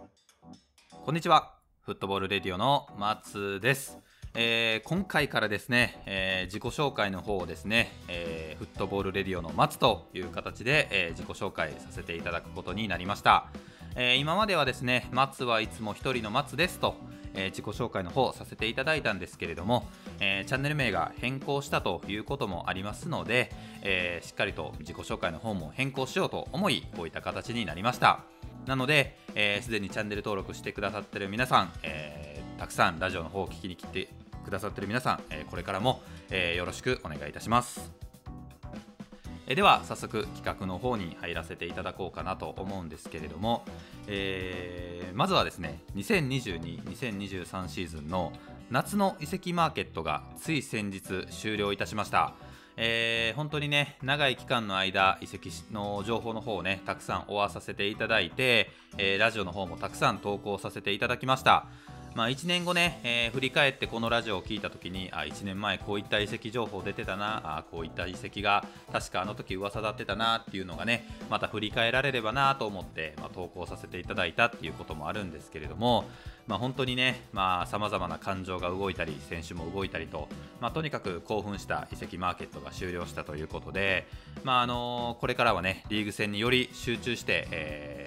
こんにちは。フットボールレディオの松です。今回からですね、自己紹介の方をですね、フットボールレディオの松という形で、自己紹介させていただくことになりました。今まではですね、松はいつも一人の松ですと、自己紹介の方をさせていただいたんですけれども、チャンネル名が変更したということもありますので、しっかりと自己紹介の方も変更しようと思い、こういった形になりました。なので、すでにチャンネル登録してくださっている皆さん、たくさんラジオの方を聞きに来てくださっている皆さん、これからも、よろしくお願いいたします。では早速企画の方に入らせていただこうかなと思うんですけれども、まずはですね、2022、2023シーズンの夏の移籍マーケットがつい先日終了いたしました。本当にね、長い期間の間移籍の情報の方をねたくさん追わさせていただいて、ラジオの方もたくさん投稿させていただきました。1年後ね、振り返ってこのラジオを聞いた時に、1年前こういった移籍情報出てたな、こういった移籍が確かあの時噂だってたなっていうのがね、また振り返られればなと思って、投稿させていただいたっていうこともあるんですけれども、本当にね、さまざまな感情が動いたり選手も動いたりと、とにかく興奮した移籍マーケットが終了したということで、これからはねリーグ戦により集中して、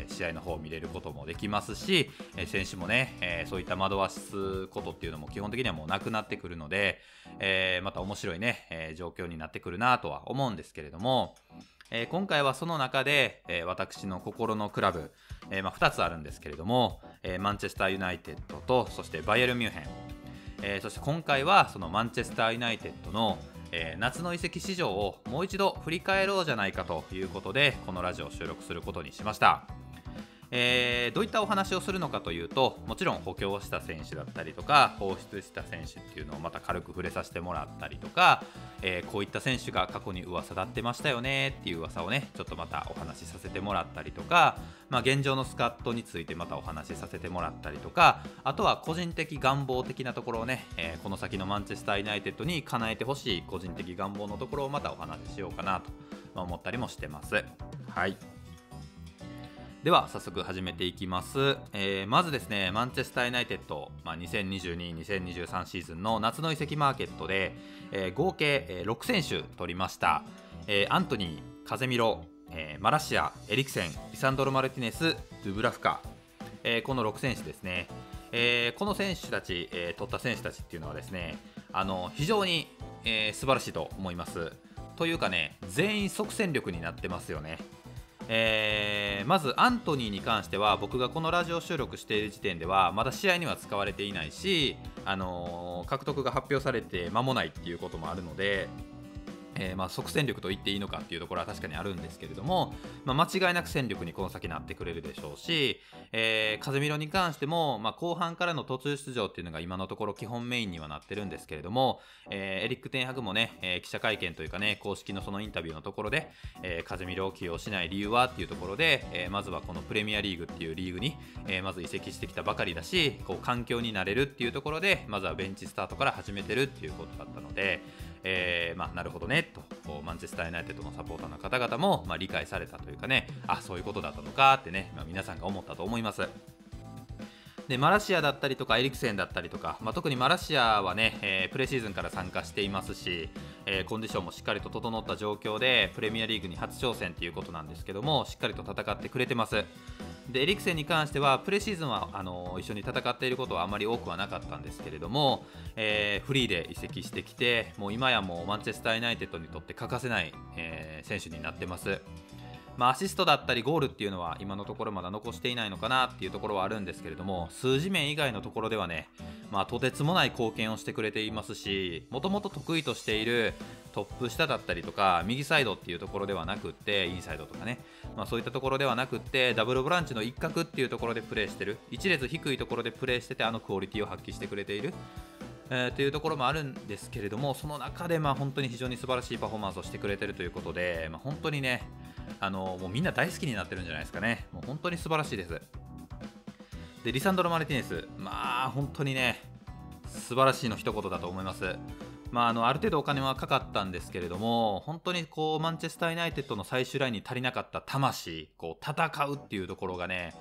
試合の方を見れることもできますし、選手もね、そういった惑わすことっていうのも基本的にはもうなくなってくるので、また面白いね、状況になってくるなとは思うんですけれども、今回はその中で、私の心のクラブ、2つあるんですけれども、マンチェスターユナイテッドとそしてバイエルンミュンヘン、そして今回はそのマンチェスターユナイテッドの、夏の移籍市場をもう一度振り返ろうじゃないかということでこのラジオを収録することにしました。どういったお話をするのかというと、もちろん補強した選手だったりとか放出した選手っていうのをまた軽く触れさせてもらったりとか、こういった選手が過去に噂だってましたよねっていう噂をねちょっとまたお話しさせてもらったりとか、現状のスカットについてまたお話しさせてもらったりとか、あとは個人的願望的なところをね、この先のマンチェスターユナイテッドに叶えてほしい個人的願望のところをまたお話ししようかなと思ったりもしてます。はい、では早速始めていきます。まずですね、マンチェスターユナイテッド、2022、2023シーズンの夏の移籍マーケットで、合計、6選手取りました。アントニー、カゼミロ、マラシア、エリクセン、リサンドロ・マルティネス、ドゥブラフカ、この6選手ですね。この選手たち、取った選手たちっていうのはですね、非常に、素晴らしいと思います。というかね、全員即戦力になってますよね。まずアントニーに関しては僕がこのラジオ収録している時点ではまだ試合には使われていないし、獲得が発表されて間もないっていうこともあるので、即戦力と言っていいのかっていうところは確かにあるんですけれども、間違いなく戦力にこの先なってくれるでしょうし、カゼミロに関しても、後半からの途中出場っていうのが今のところ基本メインにはなってるんですけれども、エリック・テンハグもね、記者会見というかね公式のそのインタビューのところで、カゼミロを起用しない理由はっていうところで、まずはこのプレミアリーグっていうリーグに、まず移籍してきたばかりだし、こう環境になれるっていうところでまずはベンチスタートから始めてるっていうことだったので、なるほどねと、マンチェスターユナイテッドのサポーターの方々も、理解されたというかね、そういうことだったのかってね、皆さんが思ったと思います。でマラシアだったりとかエリクセンだったりとか、特にマラシアはね、プレシーズンから参加していますし、コンディションもしっかりと整った状況でプレミアリーグに初挑戦ということなんですけども、しっかりと戦ってくれてます。でエリクセンに関してはプレシーズンは一緒に戦っていることはあまり多くはなかったんですけれども、フリーで移籍してきて、もう今やもうマンチェスターユナイテッドにとって欠かせない、選手になってます。アシストだったりゴールっていうのは今のところまだ残していないのかなっていうところはあるんですけれども、数字面以外のところではね、とてつもない貢献をしてくれていますし、もともと得意としているトップ下だったりとか右サイドっていうところではなくって、インサイドとかね、そういったところではなくって、ダブルボランチの一角っていうところでプレーしてる、一列低いところでプレーしてて、クオリティを発揮してくれている、というところもあるんですけれども、その中で本当に非常に素晴らしいパフォーマンスをしてくれているということで、本当にね、もうみんな大好きになってるんじゃないですかね。もう本当に素晴らしいです。でリサンドロ・マルティネス、本当にね素晴らしいの一言だと思います。ある程度お金はかかったんですけれども、本当にこうマンチェスターユナイテッドの最終ラインに足りなかった魂、こう戦うっていうところがね、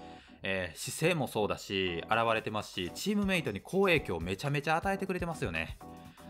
姿勢もそうだし現れてますし、チームメイトに好影響をめちゃめちゃ与えてくれてますよね。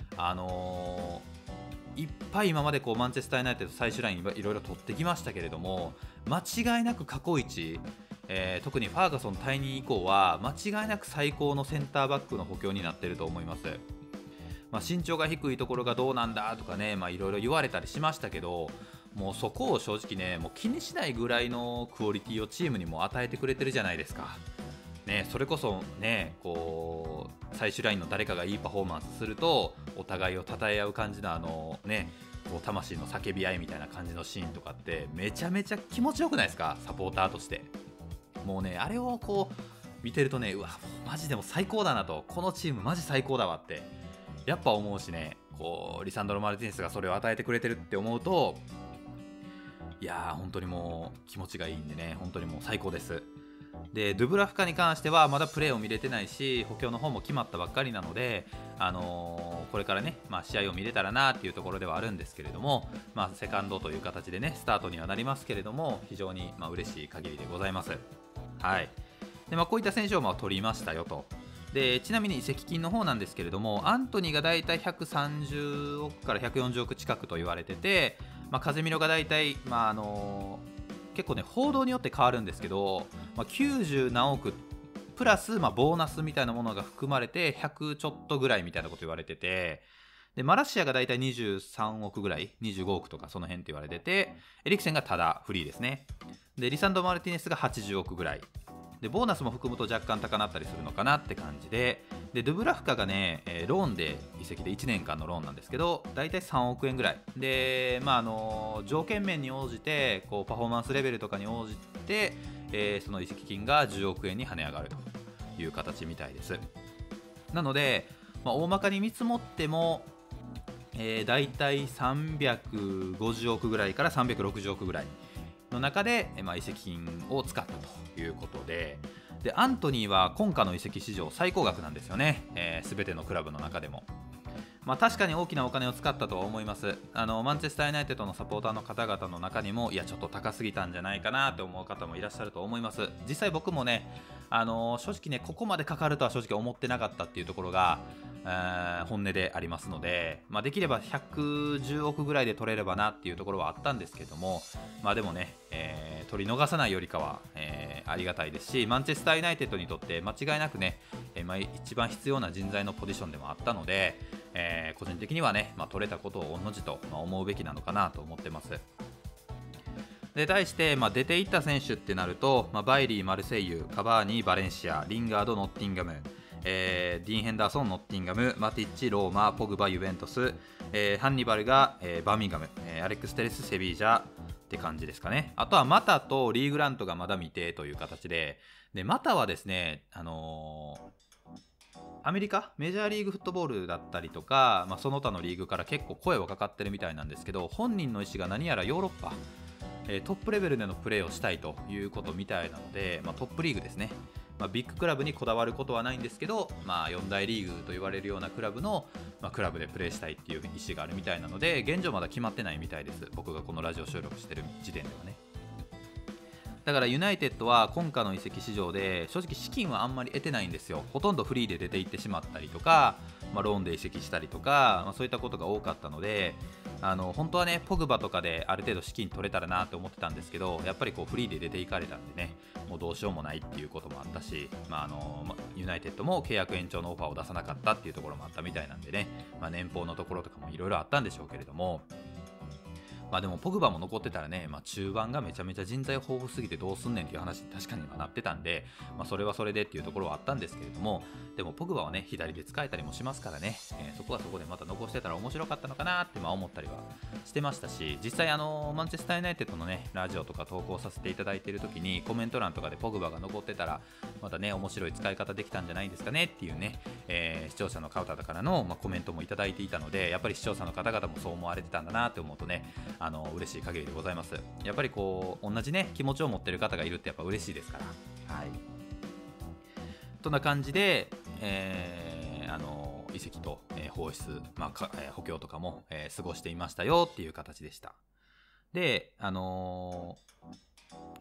いっぱい今までマンチェスター・ユナイテッド最終ラインいろいろ取ってきましたけれども、間違いなく過去一、特にファーガソン退任以降は間違いなく最高のセンターバックの補強になっていると思います。身長が低いところがどうなんだとかね、いろいろ言われたりしましたけど、もうそこを正直ね、もう気にしないぐらいのクオリティをチームにも与えてくれてるじゃないですか。ね、それこそね、最終ラインの誰かがいいパフォーマンスするとお互いを称え合う感じの魂の叫び合いみたいな感じのシーンとかってめちゃめちゃ気持ちよくないですか、サポーターとして。もうね、あれを見てるとね、うわマジでも最高だなと、このチームマジ最高だわってやっぱ思うしね、リサンドロ・マルティネスがそれを与えてくれてるって思うと、いやー本当にもう気持ちがいいんでね、本当にもう最高です。でドゥブラフカに関してはまだプレーを見れてないし、補強の方も決まったばっかりなので、これからね、試合を見れたらなっていうところではあるんですけれども、セカンドという形でねスタートにはなりますけれども、非常に嬉しい限りでございます。はい。でこういった選手を取りましたよと。でちなみに移籍金の方なんですけれども、アントニーがだいたい130億から140億近くと言われてて、カゼミロがだいたい結構ね報道によって変わるんですけど、90何億プラスボーナスみたいなものが含まれて100ちょっとぐらいみたいなこと言われてて、でマラシアがだいたい23億ぐらい、25億とかその辺って言われてて、エリクセンがただフリーですね。でリサンド・マルティネスが80億ぐらいで、ボーナスも含むと若干高なったりするのかなって感じで、ドゥブラフカがね、ローンで移籍で1年間のローンなんですけど、だいたい3億円ぐらいで、条件面に応じてパフォーマンスレベルとかに応じて、その移籍金が10億円に跳ね上がるという形みたいです。なので、大まかに見積もっても、だいたい350億ぐらいから360億ぐらいの中で、移籍金を使ったということで、アントニーは今夏の移籍史上最高額なんですよね、全てのクラブの中でも。確かに大きなお金を使ったとは思います。マンチェスター・ユナイテッドのサポーターの方々の中にも、いやちょっと高すぎたんじゃないかなと思う方もいらっしゃると思います。実際僕もね、正直ねここまでかかるとは正直思ってなかったっていうところが本音でありますので、できれば110億ぐらいで取れればなっていうところはあったんですけども、でもね、取り逃さないよりかは、ありがたいですし、マンチェスター・ユナイテッドにとって間違いなくね、一番必要な人材のポジションでもあったので、個人的にはね、取れたことを御の字と思うべきなのかなと思ってます。で対して、出ていった選手ってなると、バイリー、マルセイユ、カバーニ、バレンシア、リンガード、ノッティンガム、ディーン・ヘンダーソン、ノッティンガム、マティッチ、ローマ、ポグバ、ユベントス、ハンニバルが、バーミンガム、アレックス・テレス、セビージャって感じですかね。あとはマタとリー・グラントがまだ未定という形で、マタはですね、アメリカメジャーリーグフットボールだったりとか、その他のリーグから結構声はかかってるみたいなんですけど、本人の意思が何やらヨーロッパ、トップレベルでのプレーをしたいということみたいなので、トップリーグですね、ビッグクラブにこだわることはないんですけど、4大リーグと言われるようなクラブの、クラブでプレーしたいっていう意思があるみたいなので、現状まだ決まってないみたいです。僕がこのラジオ収録してる時点ではね。だからユナイテッドは今夏の移籍市場で正直資金はあんまり得てないんですよ。ほとんどフリーで出ていってしまったりとか、ローンで移籍したりとか、そういったことが多かったので、本当はねポグバとかである程度資金取れたらなと思ってたんですけど、やっぱりフリーで出ていかれたんでね、もうどうしようもないっていうこともあったし、ユナイテッドも契約延長のオファーを出さなかったっていうところもあったみたいなんでね、年俸のところとかもいろいろあったんでしょうけれども、でもポグバも残ってたらね、中盤がめちゃめちゃ人材豊富すぎてどうすんねんっていう話に確かにはなってたんで、それはそれでっていうところはあったんですけれども、でもポグバはね左で使えたりもしますからね、そこはそこでまた残してたら面白かったのかなって思ったりはしてましたし、実際マンチェスターユナイテッドのねラジオとか投稿させていただいている時にコメント欄とかでポグバが残ってたらまたね面白い使い方できたんじゃないですかねっていうね、視聴者の方からの、コメントもいただいていたので、やっぱり視聴者の方々もそう思われてたんだなって思うとね、嬉しい限りでございます。やっぱり同じね気持ちを持っている方がいるってやっぱ嬉しいですから。はい。そんな感じで、移籍と、放出、補強とかも、過ごしていましたよっていう形でした。で、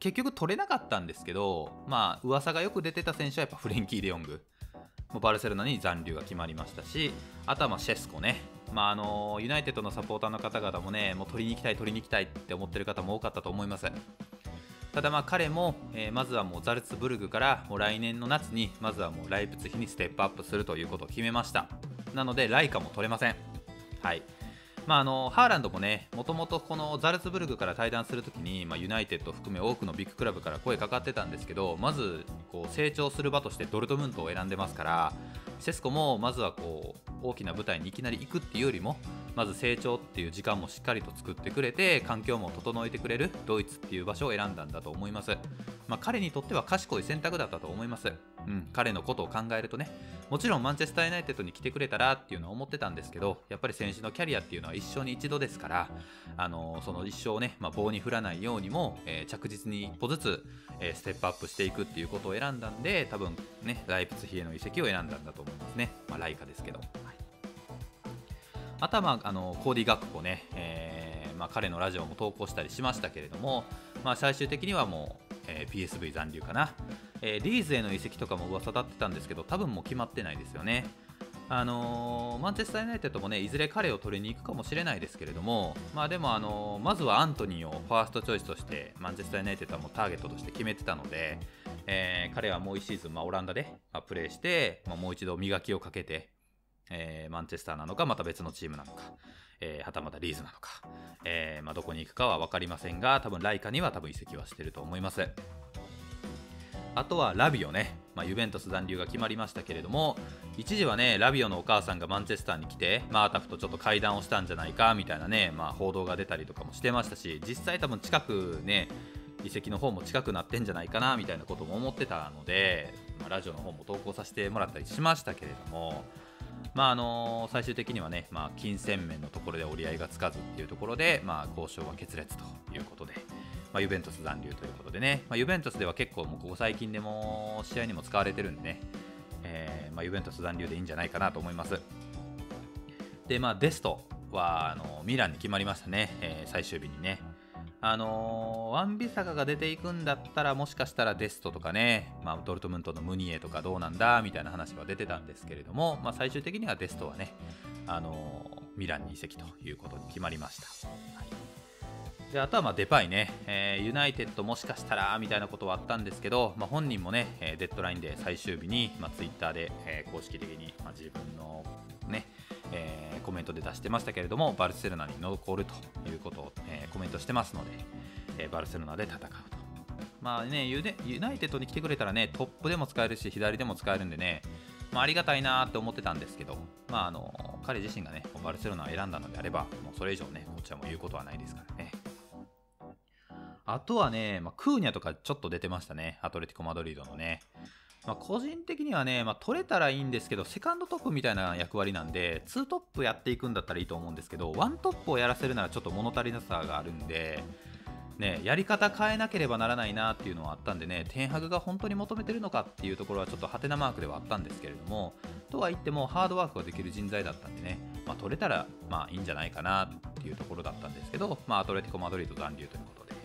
結局取れなかったんですけど、噂がよく出てた選手はやっぱフレンキー・デヨング、もうバルセロナに残留が決まりましたし、あとはシェスコね、ユナイテッドのサポーターの方々もね、もう取りに行きたいって思ってる方も多かったと思います。ただ彼も、まずはもうザルツブルグからもう来年の夏にまずはもうライプツィヒにステップアップするということを決めました。なのでライカも取れません。はい。ハーランドもね、もともとこのザルツブルグから退団するときに、ユナイテッド含め多くのビッグクラブから声かかってたんですけど、まずこう成長する場としてドルトムントを選んでますから、セスコもまずはこう大きな舞台にいきなり行くっていうよりも、まず成長っていう時間もしっかりと作ってくれて、環境も整えてくれるドイツっていう場所を選んだんだと思います。彼にとっては賢い選択だったと思います。彼のことを考えるとね、もちろんマンチェスターユナイテッドに来てくれたらっていうのは思ってたんですけど、やっぱり選手のキャリアっていうのは一生に一度ですから、その一生をね、棒に振らないようにも、着実に一歩ずつ、ステップアップしていくっていうことを選んだんで、多分ね、ライプツヒへの移籍を選んだんだと思いますね。ライカですけど、はい、あとはコーディ・ガクポね、彼のラジオも投稿したりしましたけれども、最終的にはもう、PSV 残留かな、リーズへの移籍とかも噂立ってたんですけど、多分もう決まってないですよね。マンチェスターユナイテッドもね、いずれ彼を取りに行くかもしれないですけれども、でもまずはアントニーをファーストチョイスとしてマンチェスターユナイテッドはもうターゲットとして決めてたので、彼はもう1シーズン、オランダで、プレーして、もう一度磨きをかけて、マンチェスターなのかまた別のチームなのか、はたまたリーズなのか、どこに行くかは分かりませんが、多分ライカには多分移籍はしていると思います。あとはラビオね、ユベントス残留が決まりましたけれども、一時はね、ラビオのお母さんがマンチェスターに来て、アタフとちょっと会談をしたんじゃないかみたいなね、報道が出たりとかもしてましたし、実際多分近くね、移籍の方も近くなってんじゃないかなみたいなことも思ってたので、ラジオの方も投稿させてもらったりしましたけれども、最終的にはね、金銭面のところで折り合いがつかずっていうところで、交渉は決裂ということで、ユベントス残留ということでね、ユベントスでは結構もうここ最近でも試合にも使われてるんでね、ユベントス残留でいいんじゃないかなと思います。で、デストはミランに決まりましたね、最終日にね。ワンビサカが出ていくんだったら、もしかしたらデストとかね、ドルトムントのムニエとかどうなんだみたいな話は出てたんですけれども、最終的にはデストはね、ミランに移籍ということに決まりました。はい、であとはデパイね、ユナイテッドもしかしたらみたいなことはあったんですけど、本人もね、デッドラインで最終日に、ツイッターで、公式的に、自分のね、コメントで出してましたけれども、バルセロナに残るということを、コメントしてますので、バルセロナで戦うと。ユナイテッドに来てくれたらね、トップでも使えるし左でも使えるんでね、ありがたいなって思ってたんですけど、彼自身がねバルセロナを選んだのであれば、もうそれ以上ねこちらも言うことはないですからね。あとはね、クーニャとかちょっと出てましたね、アトレティコ・マドリードのね。個人的にはね、取れたらいいんですけど、セカンドトップみたいな役割なんで、2トップやっていくんだったらいいと思うんですけど、1トップをやらせるならちょっと物足りなさがあるんで、やり方変えなければならないなっていうのはあったんでね、テンハグが本当に求めてるのかっていうところはちょっとハテナマークではあったんですけれども、とは言ってもハードワークができる人材だったんでね、取れたらいいんじゃないかなっていうところだったんですけど、アトレティコ・マドリード残留ということで、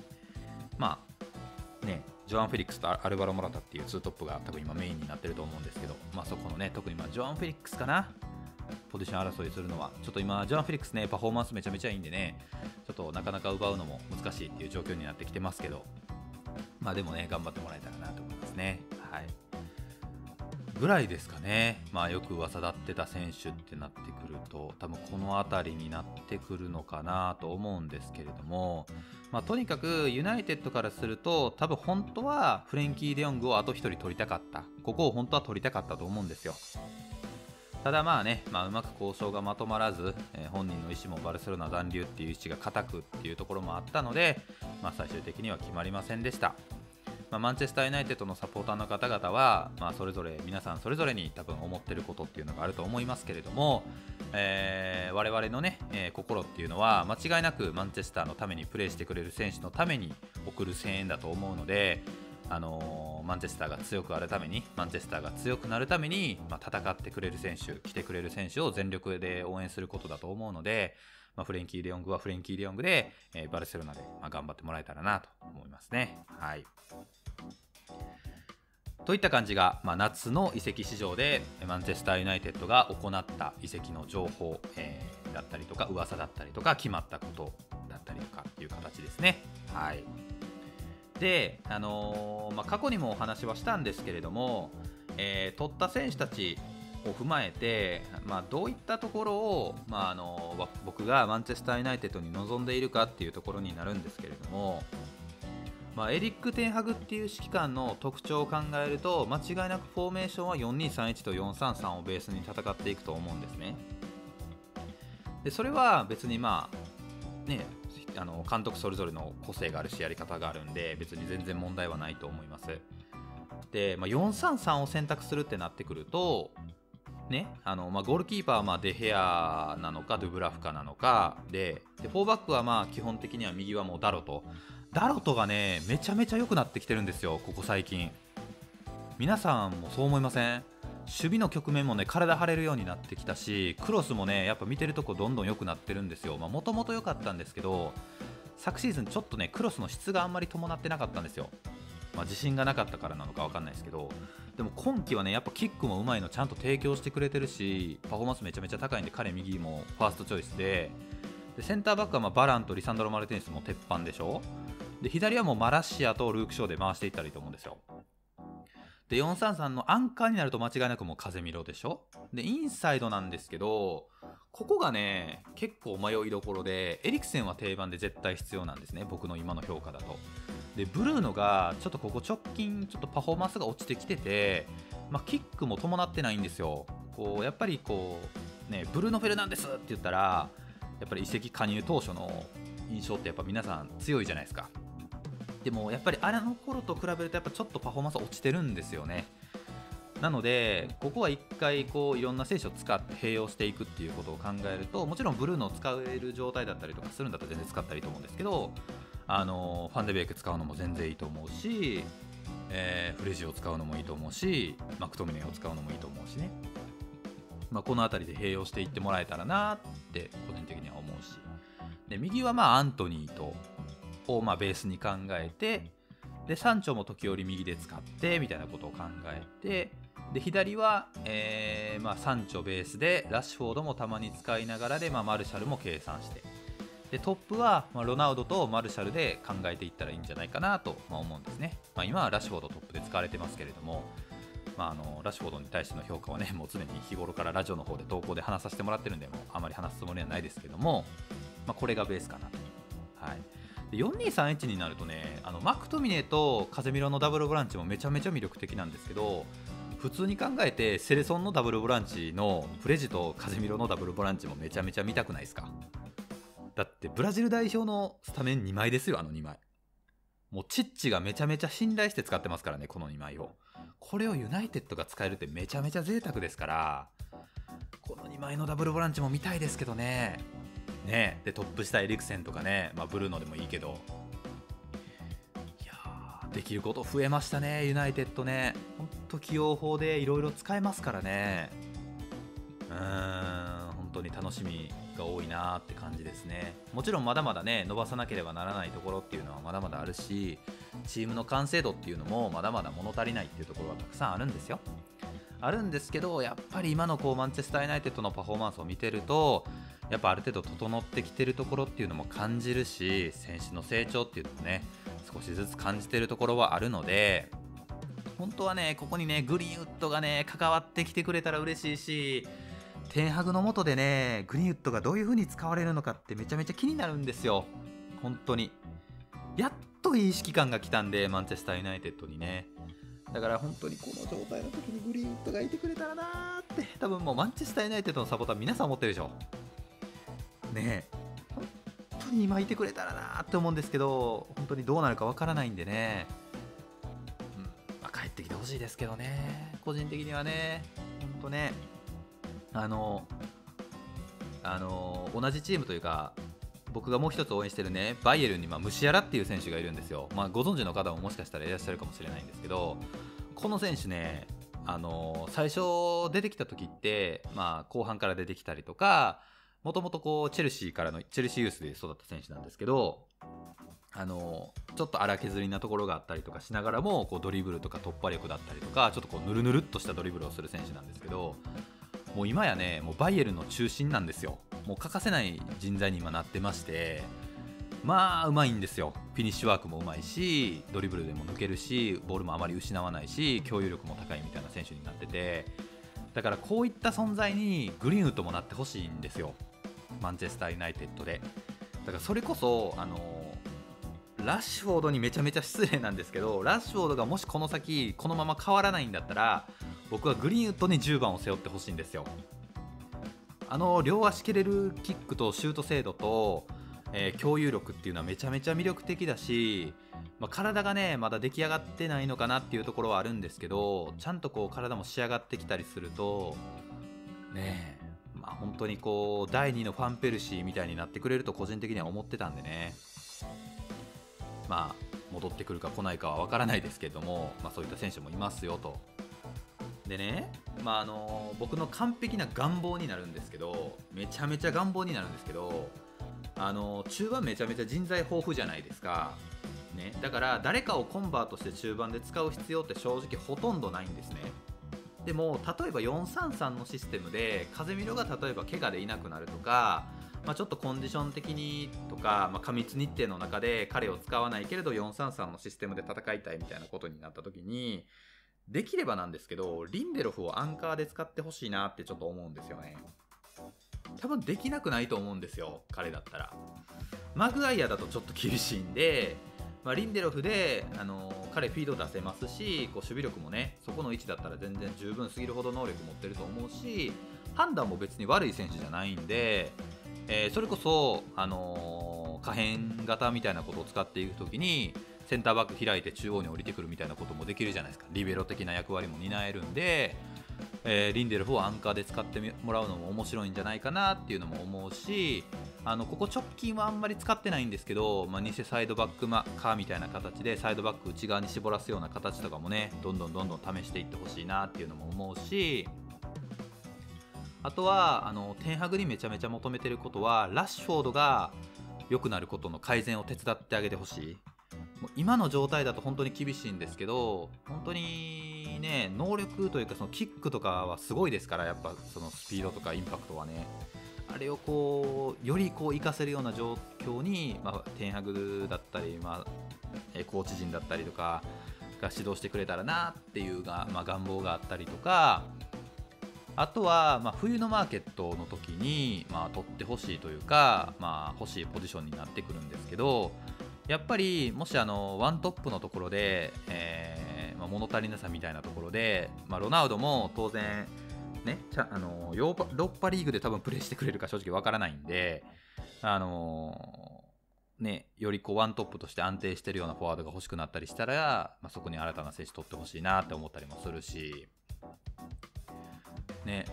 ジョアン・フェリックスとアルバロ・モラタっていう2トップが多分今メインになってると思うんですけど、そこのね、特にジョアン・フェリックスかな、ポジション争いするのはちょっと今ジョアン・フェリックスね、パフォーマンスめちゃめちゃいいんでね、ちょっとなかなか奪うのも難しいっていう状況になってきてますけど、でもね頑張ってもらえたらなと思いますね。はい、ぐらいですかね。よく噂立ってた選手ってなってくると、多分この辺りになってくるのかなと思うんですけれども、とにかくユナイテッドからすると、多分本当はフレンキー・デヨングをあと1人取りたかった、ここを本当は取りたかったと思うんですよ。ただうまく交渉がまとまらず、本人の意思もバルセロナ残留っていう意思が固くっていうところもあったので、最終的には決まりませんでした。マンチェスターユナイテッドのサポーターの方々は、それぞれ皆さんそれぞれに多分思ってることっていうのがあると思いますけれども、我々のね、心っていうのは間違いなくマンチェスターのためにプレーしてくれる選手のために送る声援だと思うので、マンチェスターが強くあるために、マンチェスターが強くなるために、戦ってくれる選手、来てくれる選手を全力で応援することだと思うので、 フレンキー・デヨングはフレンキー・デヨングで、バルセロナで、頑張ってもらえたらなと思いますね。はい。といった感じが、夏の移籍市場でマンチェスターユナイテッドが行った移籍の情報、だったりとか噂だったりとか決まったことだったりとかっていう形ですね。はい。で、過去にもお話はしたんですけれども、取った選手たちを踏まえて、どういったところを、僕がマンチェスターユナイテッドに望んでいるかっていうところになるんですけれども、エリック・テンハグっていう指揮官の特徴を考えると間違いなくフォーメーションは4-2-3-1と4-3-3をベースに戦っていくと思うんですね。でそれは別に監督それぞれの個性があるしやり方があるんで別に全然問題はないと思います。で、4-3-3を選択するってなってくるとね、ゴールキーパーはデヘアなのかドゥブラフカなのかで4バックは基本的には右はもうダロトがねめちゃめちゃ良くなってきてるんですよ、ここ最近。皆さんもそう思いません？守備の局面もね体張れるようになってきたし、クロスもねやっぱ見てるとこどんどん良くなってるんですよ。もともと良かったんですけど昨シーズンちょっとねクロスの質があんまり伴ってなかったんですよ。自信がなかったからなのか分かんないですけど、でも今季はねやっぱキックもうまいのちゃんと提供してくれてるしパフォーマンスめちゃめちゃ高いんで彼右もファーストチョイスでセンターバックはバランとリサンドロ・マルティネスも鉄板でしょ。で左はもうマラッシアとルーク・ショーで回していったらいいと思うんですよ。で4-3-3のアンカーになると間違いなくもう風見ろでしょ。でインサイドなんですけどここがね結構迷いどころでエリクセンは定番で絶対必要なんですね、僕の今の評価だと。でブルーノがちょっとここ直近ちょっとパフォーマンスが落ちてきてて、キックも伴ってないんですよ。やっぱりブルーノ・フェルナンデスって言ったらやっぱり移籍加入当初の印象ってやっぱ皆さん強いじゃないですか。でもやっぱりあれの頃と比べるとやっぱちょっとパフォーマンス落ちてるんですよね。なのでここは一回いろんな選手を使って併用していくっていうことを考えると、もちろんブルーノを使える状態だったりとかするんだったら全然使ったらいいと思うんですけど、ファンデベイク使うのも全然いいと思うし、フレジを使うのもいいと思うし、マクトミネを使うのもいいと思うしね、この辺りで併用していってもらえたらなって個人的には思うし、で右はアントニーとをベースに考えて、でサンチョも時折右で使ってみたいなことを考えて、で左は、サンチョベースでラッシュフォードもたまに使いながらで、マルシャルも計算して、でトップは、ロナウドとマルシャルで考えていったらいいんじゃないかなと、思うんですね。今はラッシュフォードトップで使われてますけれども、ラッシュフォードに対しての評価はねもう常に日頃からラジオの方で投稿で話させてもらってるんで、もうあまり話すつもりはないですけども、これがベースかなと。はい、で4-2-3-1になるとねマクトミネとカゼミロのダブルボランチもめちゃめちゃ魅力的なんですけど、普通に考えてセレソンのダブルボランチのプレジとカゼミロのダブルボランチもめちゃめちゃ見たくないですか？だってブラジル代表のスタメン2枚ですよ、2枚。もうチッチがめちゃめちゃ信頼して使ってますからね、この2枚を。これをユナイテッドが使えるってめちゃめちゃ贅沢ですから、この2枚のダブルボランチも見たいですけどね。でトップ下エリクセンとかね、ブルーノでもいいけど、いやできること増えましたねユナイテッドね。ほんと起用法でいろいろ使えますからね。本当に楽しみが多いなって感じですね。もちろんまだまだね伸ばさなければならないところっていうのはまだまだあるし、チームの完成度っていうのもまだまだ物足りないっていうところはたくさんあるんですよ。あるんですけど、やっぱり今のマンチェスターユナイテッドのパフォーマンスを見てると、やっぱある程度整ってきてるところっていうのも感じるし、選手の成長っていうのもね少しずつ感じてるところはあるので、本当はねここにねグリーンウッドがね関わってきてくれたら嬉しいし、テンハグの下でねグリーンウッドがどういう風に使われるのかってめちゃめちゃ気になるんですよ。本当にやっといい指揮官が来たんで、マンチェスターユナイテッドにね。だから本当にこの状態の時にグリーンウッドがいてくれたらなーって、多分もうマンチェスターユナイテッドのサポーター皆さん思ってるでしょね。本当に今いてくれたらなーって思うんですけど、本当にどうなるかわからないんでね、帰ってきてほしいですけどね、個人的にはね。本当ね、同じチームというか、僕がもう一つ応援してるねバイエルンにムシアラっていう選手がいるんですよ。ご存知の方ももしかしたらいらっしゃるかもしれないんですけど、この選手ね最初出てきた時って、後半から出てきたりとか、 もともとこうチェルシーからのチェルシーユースで育った選手なんですけど、ちょっと荒削りなところがあったりとかしながらも、こうドリブルとか突破力だったりとか、ちょっとこうヌルヌルっとしたドリブルをする選手なんですけど、もう今やね、もうバイエルンの中心なんですよ。もう欠かせない人材に今なってまして、まあうまいんですよ。フィニッシュワークもうまいし、ドリブルでも抜けるし、ボールもあまり失わないし、共有力も高いみたいな選手になってて、だからこういった存在にグリーンウッドもなってほしいんですよ、マンチェスターユナイテッドで。だからそれこそラッシュフォードにめちゃめちゃ失礼なんですけど、ラッシュフォードがもしこの先このまま変わらないんだったら、僕はグリーンウッドに10番を背負ってほしいんですよ。両足蹴れるキックとシュート精度と、共有力っていうのはめちゃめちゃ魅力的だし、体がねまだ出来上がってないのかなっていうところはあるんですけど、ちゃんとこう体も仕上がってきたりするとね、本当にこう第2のファンペルシーみたいになってくれると個人的には思ってたんでね、戻ってくるか来ないかは分からないですけども、そういった選手もいますよと。でね、僕の完璧な願望になるんですけど、めちゃめちゃ願望になるんですけど、中盤めちゃめちゃ人材豊富じゃないですか、ね、だから誰かをコンバートして中盤で使う必要って正直ほとんどないんですね。でも例えば433のシステムで風見ろが例えば怪我でいなくなるとか、ちょっとコンディション的にとか、過密日程の中で彼を使わないけれど433のシステムで戦いたいみたいなことになった時に、できればなんですけどリンデロフをアンカーで使ってほしいなってちょっと思うんですよね。多分できなくないと思うんですよ、彼だったら。マグワイアだとちょっと厳しいんで、リンデロフで、彼フィード出せますし、こう守備力もねそこの位置だったら全然十分すぎるほど能力持ってると思うし、判断も別に悪い選手じゃないんで、それこそ、可変型みたいなことを使っていくときにセンターバック開いて中央に降りてくるみたいなこともできるじゃないですか。リベロ的な役割も担えるんで、リンデルフをアンカーで使ってもらうのも面白いんじゃないかなっていうのも思うし、ここ直近はあんまり使ってないんですけど、偽サイドバックかみたいな形でサイドバック内側に絞らすような形とかもね、どんどん試していってほしいなっていうのも思うし、あとはテンハグにめちゃめちゃ求めてることは、ラッシュフォードが良くなることの改善を手伝ってあげてほしい。もう今の状態だと本当に厳しいんですけど、本当にね能力というかそのキックとかはすごいですから、やっぱそのスピードとかインパクトはね、あれをこうよりこう活かせるような状況に、テンハグだったり、コーチ陣だったりとかが指導してくれたらなっていう願望があったりとか、あとは、冬のマーケットの時に、取ってほしいというか、欲しいポジションになってくるんですけど、やっぱりもしワントップのところで、物足りなさみたいなところで、ロナウドも当然ね、ヨーロッパリーグで多分プレーしてくれるか正直わからないんで、よりこうワントップとして安定してるようなフォワードが欲しくなったりしたら、そこに新たな選手取ってほしいなって思ったりもするし、ね、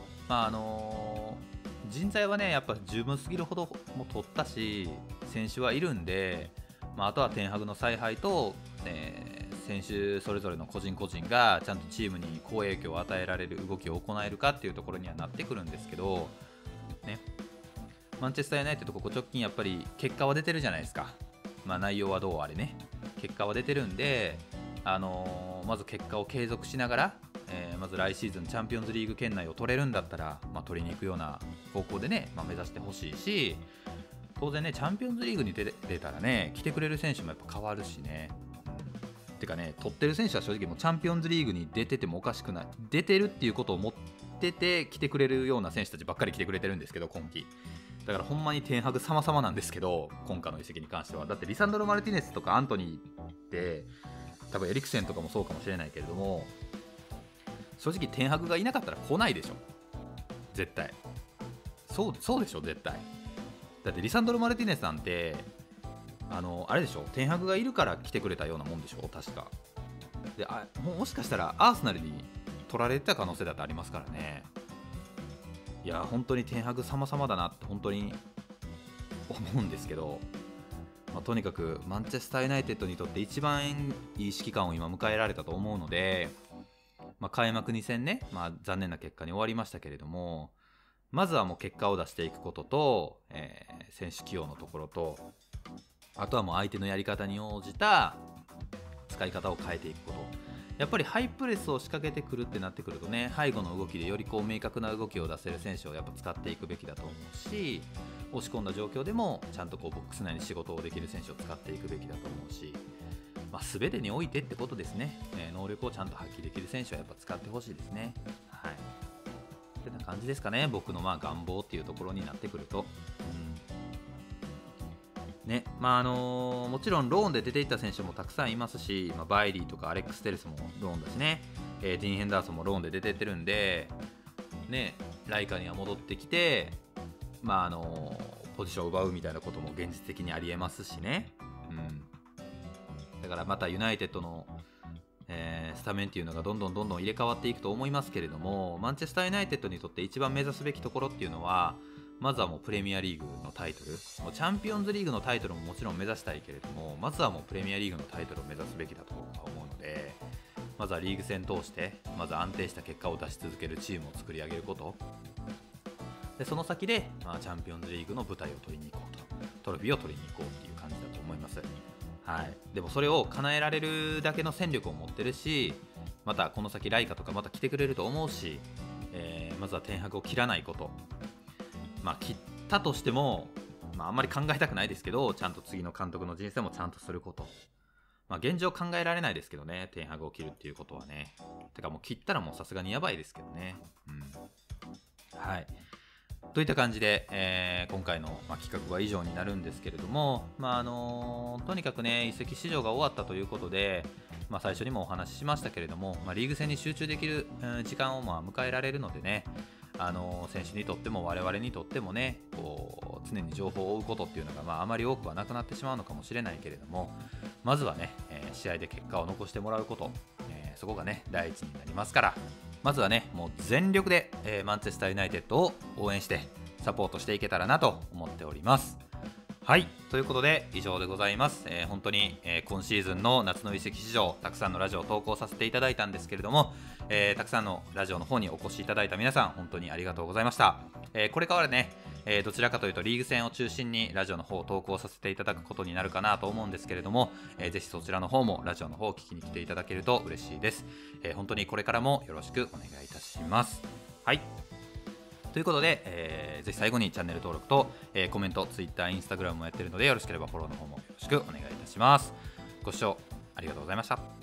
人材はねやっぱ十分すぎるほども取ったし、選手はいるんで、あとはテンハグの采配と、選手それぞれの個人個人がちゃんとチームに好影響を与えられる動きを行えるかっていうところにはなってくるんですけど、ね、マンチェスターユナイテッドここ直近やっぱり結果は出てるじゃないですか。内容はどうあれね、結果は出てるんで、まず結果を継続しながら、まず来シーズンチャンピオンズリーグ圏内を取れるんだったら、取りに行くような方向でね、目指してほしいし、当然ねチャンピオンズリーグに出たらね来てくれる選手もやっぱ変わるしね、てかね取ってる選手は正直もうチャンピオンズリーグに出ててもおかしくない、出てるっていうことを持ってて来てくれるような選手たちばっかり来てくれてるんですけど、今季だからほんまにテンハグ様々なんですけど、今回の移籍に関してはだってリサンドロ・マルティネスとかアントニーって多分エリクセンとかもそうかもしれないけれども、正直テンハグがいなかったら来ないでしょ絶対。そうでしょ絶対。だってリサンドロ・マルティネスなんてあれでしょ、テンハグがいるから来てくれたようなもんでしょ確かで。もしかしたらアーセナルに取られてた可能性だってありますからね。いや本当にテンハグ様々だなって本当に思うんですけど、とにかくマンチェスターユナイテッドにとって一番いい指揮官を今迎えられたと思うので、開幕2戦ね、残念な結果に終わりましたけれども、 まずはもう結果を出していくことと、選手起用のところと、あとはもう相手のやり方に応じた使い方を変えていくこと。やっぱりハイプレスを仕掛けてくるってなってくるとね、背後の動きでよりこう明確な動きを出せる選手をやっぱ使っていくべきだと思うし、押し込んだ状況でもちゃんとこうボックス内に仕事をできる選手を使っていくべきだと思うし、全てにおいてってことですね。能力をちゃんと発揮できる選手はやっぱ使ってほしいですね。はい。ってな感じですかね、僕の願望っていうところになってくると。ね、もちろんローンで出ていった選手もたくさんいますし、バイリーとかアレックス・テレスもローンだしね、ディーン・ヘンダーソンもローンで出てってるんで、ね、ライカには戻ってきて、ポジションを奪うみたいなことも現実的にありえますしね。だからまたユナイテッドの、スタメンっていうのがどんどん入れ替わっていくと思いますけれども、マンチェスターユナイテッドにとって一番目指すべきところっていうのは、まずはもうプレミアリーグのタイトル、もうチャンピオンズリーグのタイトルももちろん目指したいけれども、まずはもうプレミアリーグのタイトルを目指すべきだと僕は思うので、まずはリーグ戦通してまず安定した結果を出し続けるチームを作り上げること、でその先で、チャンピオンズリーグの舞台を取りに行こうと、トロフィーを取りに行こうっていう感じだと思います。はい、でもそれを叶えられるだけの戦力を持ってるし、またこの先ライカとかまた来てくれると思うし、まずはテンハグを切らないこと、切ったとしても、あんまり考えたくないですけど、ちゃんと次の監督の人生もちゃんとすること、現状考えられないですけどね、テンハグを切るっていうことはね。てかもう切ったらもうさすがにやばいですけどね。はい。といった感じで、今回の、企画は以上になるんですけれども、とにかくね、移籍市場が終わったということで、最初にもお話ししましたけれども、リーグ戦に集中できる、時間を迎えられるのでね、選手にとっても我々にとってもね、こう常に情報を追うことっていうのが、あまり多くはなくなってしまうのかもしれないけれども、まずはね、試合で結果を残してもらうこと、そこがね第一になりますから、まずはねもう全力で、マンチェスターユナイテッドを応援してサポートしていけたらなと思っております。はい、ということで以上でございます。本当に、今シーズンの夏の移籍市場、たくさんのラジオを投稿させていただいたんですけれども、たくさんのラジオの方にお越しいただいた皆さん本当にありがとうございました。これからね、どちらかというとリーグ戦を中心にラジオの方を投稿させていただくことになるかなと思うんですけれども、ぜひそちらの方もラジオの方を聞きに来ていただけると嬉しいです。本当にこれからもよろしくお願いいたします。はい、ということで、ぜひ最後にチャンネル登録と、コメント、Twitter、Instagram もやってるので、よろしければフォローの方もよろしくお願いいたします。ご視聴ありがとうございました。